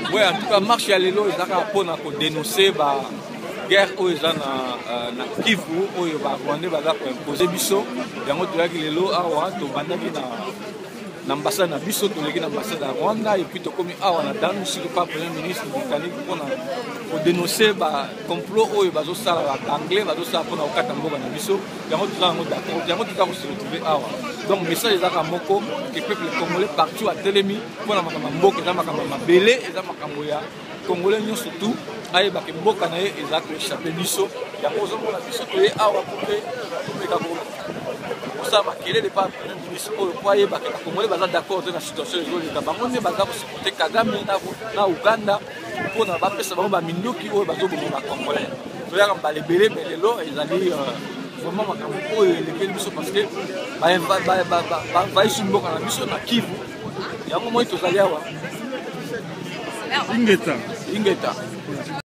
Ouais, en tout cas, marche à l'élo, ils ont dénoncer la guerre où ils ont na Kivu, où ils ont imposé biso. Il y a un autre qui est là, l'ambassade na biso, l'ambassade à Rwanda, et puis comme dans le premier ministre britannique pour dénoncer le complot où ils ont ça anglais, ils ont ça pour na biso. Il y a un autre d'accord, il y a un autre qui se retrouver awa. Donc le message est à Moko, que le peuple congolais partout à Télémi, pour la Makambo, que la Makambo belé, et la Makambo ya congolais surtout, aïe bah que Mboka na et ils ont échappé biso. Il y a posé pour la biso que les awa pour pour ça qu'il est pas ministre pour le foyer bah que les congolais sont d'accord dans la situation de la Bango ne baza supporter Kagame na Uganda pour na ba pesa ba mindoki o bazo bomo ba congolais. To ya ba les belé mais les lots ils allaient vraiment makambo les biso parce que va ici Mboka na biso na Kivu. Il y a un moment où ils allaient awa. Ingeta.